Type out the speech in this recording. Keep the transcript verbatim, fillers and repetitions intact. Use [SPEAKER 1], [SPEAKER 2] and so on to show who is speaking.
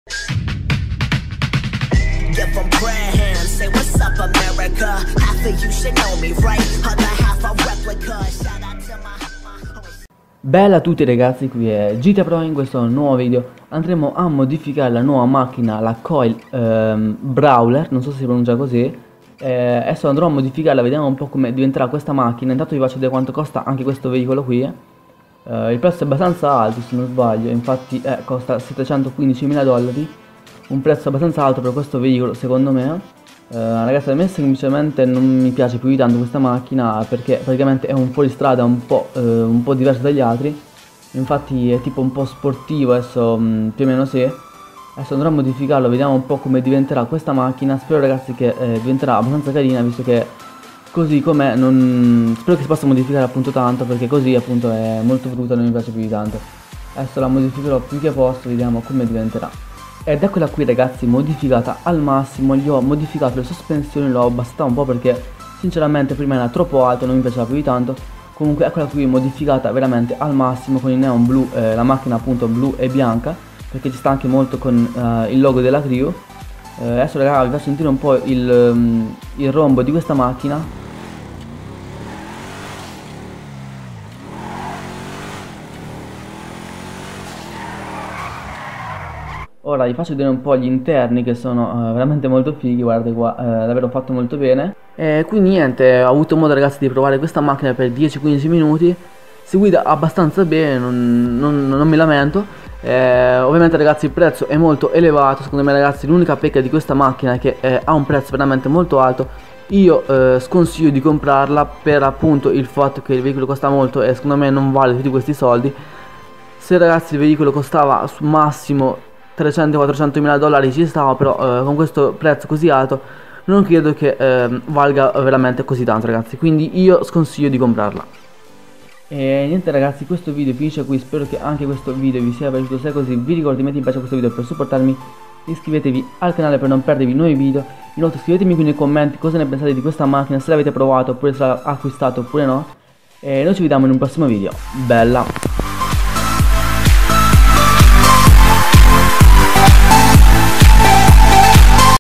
[SPEAKER 1] Give them prayer hands, say what's up America. Half of you should know me, right? Other half a replica. Shout out to my, my...
[SPEAKER 2] Bella a tutti ragazzi, qui è G T A Pro. In questo nuovo video andremo a modificare la nuova macchina, la Coil ehm, Brawler, non so se si pronuncia così. eh, Adesso andrò a modificarla, vediamo un po' come diventerà questa macchina. Intanto vi faccio vedere quanto costa anche questo veicolo qui. eh, Il prezzo è abbastanza alto se non sbaglio, infatti eh, costa settecentoquindicimila dollari. Un prezzo abbastanza alto per questo veicolo secondo me. Uh, ragazzi, a me semplicemente non mi piace più di tanto questa macchina, perché praticamente è un fuoristrada un po', uh, un po' diverso dagli altri. Infatti è tipo un po' sportivo adesso, mh, più o meno sì. Adesso andrò a modificarlo, vediamo un po' come diventerà questa macchina. Spero ragazzi che eh, diventerà abbastanza carina, visto che così com'è non... spero che si possa modificare appunto tanto, perché così appunto è molto brutta e non mi piace più di tanto. Adesso la modificherò più che posso, vediamo come diventerà. Ed eccola qui ragazzi, modificata al massimo. Gli ho modificato le sospensioni, l'ho abbassata un po' perché sinceramente prima era troppo alto, non mi piaceva più di tanto. Comunque eccola qui modificata veramente al massimo, con il neon blu, eh, la macchina appunto blu e bianca, perché ci sta anche molto con eh, il logo della crew. eh, Adesso ragazzi vi faccio sentire un po' il, um, il rombo di questa macchina. Ora vi faccio vedere un po' gli interni, che sono uh, veramente molto fighi, guardate qua, uh, davvero fatto molto bene. E quindi niente, ho avuto modo ragazzi di provare questa macchina per dieci quindici minuti, si guida abbastanza bene, non, non, non mi lamento. eh, Ovviamente ragazzi il prezzo è molto elevato, secondo me ragazzi l'unica pecca di questa macchina è che eh, ha un prezzo veramente molto alto. Io eh, sconsiglio di comprarla per appunto il fatto che il veicolo costa molto e secondo me non vale tutti questi soldi. Se ragazzi il veicolo costava su massimo trecento quattrocento mila dollari ci stava, però eh, con questo prezzo così alto non credo che eh, valga veramente così tanto ragazzi, quindi io sconsiglio di comprarla. E niente ragazzi, questo video finisce qui, spero che anche questo video vi sia piaciuto. Se è così vi ricordo di mettere in piace a questo video per supportarmi, iscrivetevi al canale per non perdervi nuovi video. Inoltre scrivetemi qui nei commenti cosa ne pensate di questa macchina, se l'avete provato oppure se l'avete acquistato oppure no. E noi ci vediamo in un prossimo video. Bella!